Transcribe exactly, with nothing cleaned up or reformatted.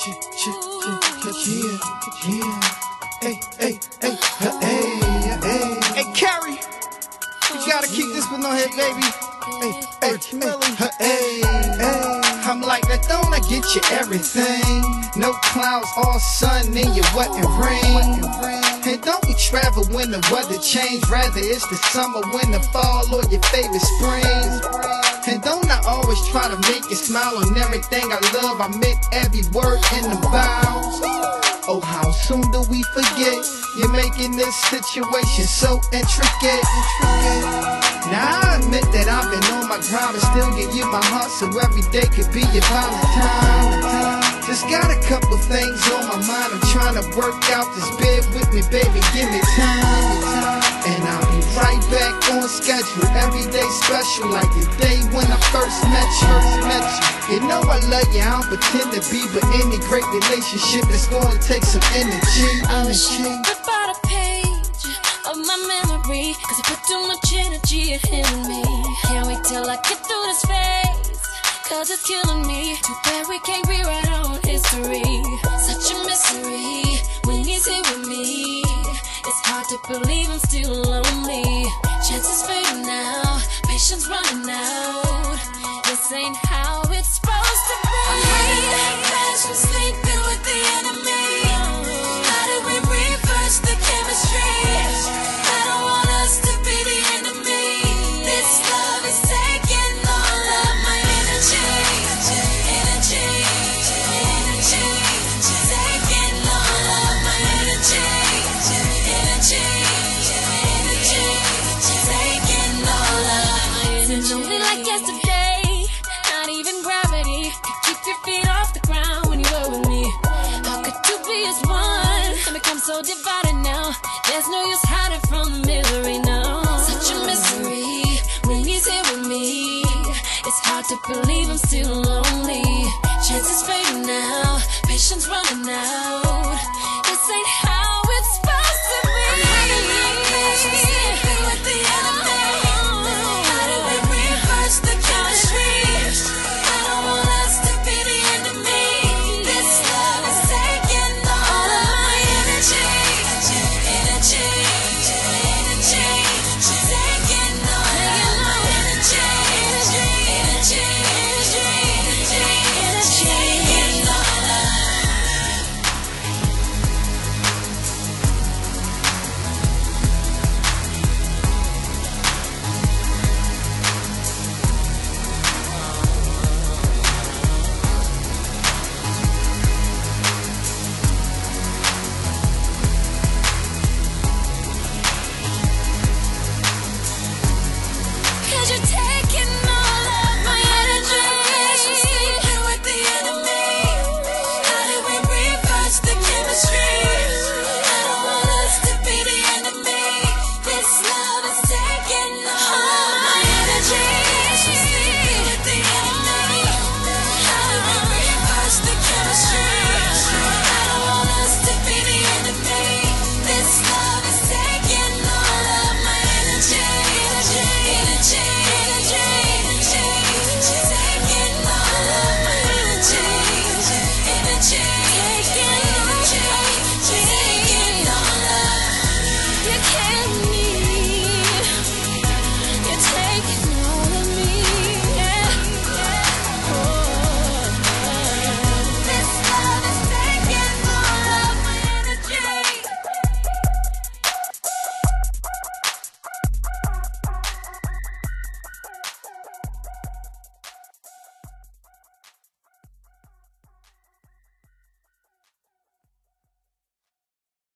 Yeah, yeah. Hey, hey, hey, hey, hey. Hey, Carrie, you gotta keep this one on here, baby. Hey, hey, hey, hey, hey. I'm like that, don't I get you everything? No clouds, all sun in your wet and rain. And don't we travel when the weather change? Rather it's the summer, winter, fall, or your favorite spring. And don't I always try to make you smile on everything I love? I meant every word in the vows. Oh, how soon do we forget? You're making this situation so intricate. Now I admit that I've been on my grind and still give you my heart, so every day could be your Valentine. Just got a couple things on my mind I'm trying to work out. Just bear with me, baby, give me time. And I'll be right back on schedule. Every day special, like the day when I first met you. Met you. You know I love you, I don't pretend to be, but any great relationship is gonna take some energy. I wish I could rip out a page of my memory, cause I put too much energy in me. Can't wait till I get through this phase, cause it's killing me. Too bad we can't rewrite our own history. Such a mystery when he's here with me. It's hard to believe I'm still lonely. Chances fading now, patience running out. This ain't how it's supposed to be. I'm hurting, passion sleeping with the enemy. How do we reverse the chemistry? I don't want us to be the enemy. This love is taking all of my energy. Energy, energy, taking all of my energy. Energy, energy, taking all of my energy. It's only like yesterday, not even gravity could keep your feet off the ground when you were with me. How could two be as one and become so divided now? There's no use hiding from the misery now. Such a mystery when he's here with me. It's hard to believe I'm still lonely. Chances fading now, patience running out. This ain't how